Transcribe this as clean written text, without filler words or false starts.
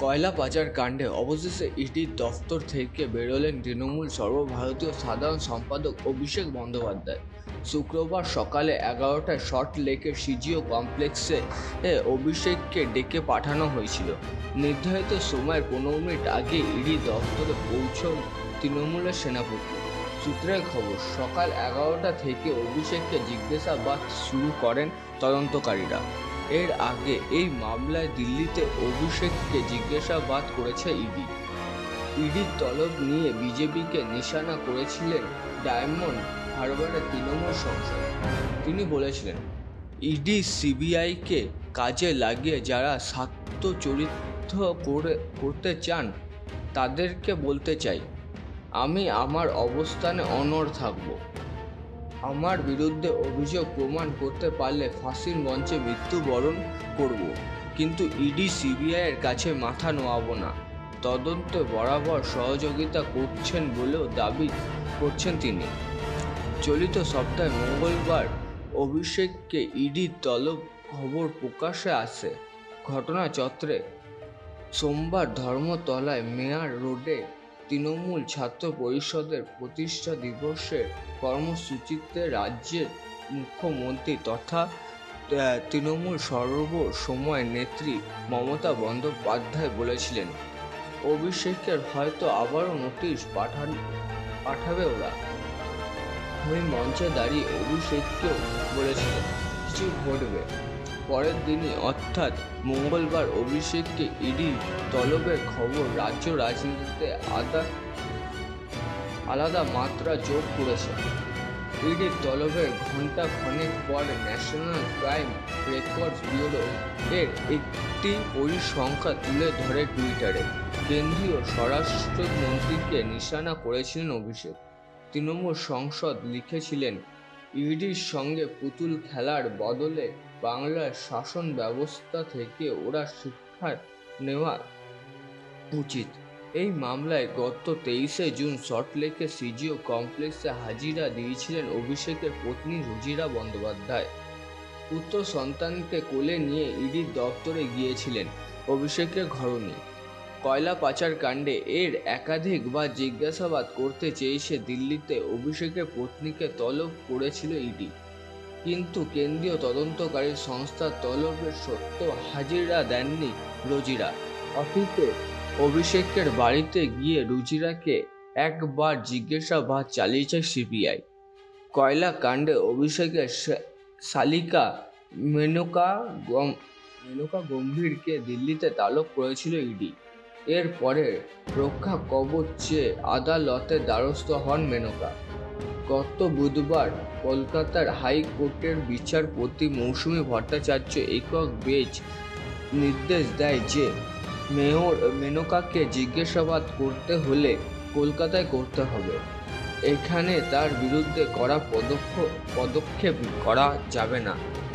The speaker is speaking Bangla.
কয়লা পাচার কাণ্ডে অবশেষে ইডির দফতর থেকে বেরোলেন তৃণমূল সর্বভারতীয় সাধারণ সম্পাদক অভিষেক বন্দ্যোপাধ্যায়। শুক্রবার সকালে 11টায় সল্ট লেকের সিজিও কমপ্লেক্সে অভিষেককে ডেকে পাঠানো হয়েছিল। নির্ধারিত সময়ের 15 মিনিট আগে ইডি দফতরে পৌঁছন তৃণমূলের সেনাপতি। সূত্রের খবর, সকাল 11টা থেকে অভিষেককে জিজ্ঞাসাবাদ শুরু করেন তদন্তকারীরা। এর আগে এই মামলায় দিল্লিতে অভিষেককে জিজ্ঞাসাবাদ করেছে ইডি। ইডির তলব নিয়ে বিজেপিকে নিশানা করেছিলেন ডায়মন্ড হারবারের তৃণমূল সাংসদ। তিনি বলেছিলেন, ইডি সিবিআইকে কাজে লাগিয়ে যারা স্বার্থ চরিত্র করতে চান তাদেরকে বলতে চাই, আমি আমার অবস্থানে অনড় থাকব। আমার বিরুদ্ধে অভিযোগ প্রমাণ করতে পারলে ফাঁসির মঞ্চে মৃত্যুবরণ করব, কিন্তু ইডি সিবিআইয়ের কাছে মাথা নোয়াব না। তদন্তে বরাবর সহযোগিতা করছেন বলেও দাবি করছেন তিনি। চলিত সপ্তাহে মঙ্গলবার অভিষেককে ইডির তলব খবর প্রকাশ্যে আসে ঘটনাচক্রে। সোমবার ধর্মতলায় মেয়র রোডে তৃণমূল ছাত্র পরিষদের প্রতিষ্ঠা দিবসের কর্মসূচিতে রাজ্যের মুখ্যমন্ত্রী তথা তৃণমূল সর্বসময় নেত্রী মমতা বন্দ্যোপাধ্যায় বলেছিলেন, অভিষেকের হয়তো আবারও নোটিশ পাঠাবে ওরা। ওই মঞ্চে দাঁড়িয়ে অভিষেককেও বলেছিলেন, কিছু ঘটবে। পরের দিনই অর্থাৎ মঙ্গলবার অভিষেককে ইডি তলবের খবর রাজ্য রাজনীতিতে আলাদা মাত্রা যোগ করেছে। ইডির তলবের ঘণ্টা খানেক পর ন্যাশনাল ক্রাইম রেকর্ডস ব্যুরো এর একটি পরিসংখ্যান তুলে ধরে টুইটারে। কেন্দ্রীয় স্বরাষ্ট্রমন্ত্রীকে নিশানা করেছিলেন অভিষেক। তৃণমূল সাংসদ লিখেছিলেন, ইডির সঙ্গে পুতুল খেলার বদলে বাংলার শাসন ব্যবস্থা থেকে ওরা শিক্ষা নেওয়া উচিত। এই মামলায় গত 23শে জুন সল্টলেকের সিজিও কমপ্লেক্সে হাজিরা দিয়েছিলেন অভিষেকের পত্নী রুজিরা বন্দ্যোপাধ্যায়। পুত্র সন্তানকে কোলে নিয়ে ইডির দপ্তরে গিয়েছিলেন অভিষেকের ঘরণী। কয়লা পাচার কাণ্ডে এর একাধিকবার জিজ্ঞাসাবাদ করতে চেয়েছে দিল্লিতে অভিষেকের পত্নীকে তলব করেছিল ইডি, কিন্তু কেন্দ্রীয় তদন্তকারী সংস্থার তলবের সত্ত্বেও হাজিরা দেননি রুজিরা। অতীতে অভিষেকের বাড়িতে গিয়ে রুজিরাকে একবার জিজ্ঞাসাবাদ চালিয়েছে সিবিআই। কয়লা কাণ্ডে অভিষেকের শালিকা মেনকা গম্ভীরকে দিল্লিতে তলব করেছিল ইডি। এরপরে রক্ষা কবচ চেয়ে আদালতের দ্বারস্থ হন মেনকা। গত বুধবার কলকাতার হাইকোর্টের বিচারপতি মৌসুমী ভট্টাচার্য একক বেঞ্চ নির্দেশ দেয় যে মেনকাকে জিজ্ঞাসাবাদ করতে হলে কলকাতায় করতে হবে। এখানে তার বিরুদ্ধে কড়া পদক্ষেপ করা যাবে না।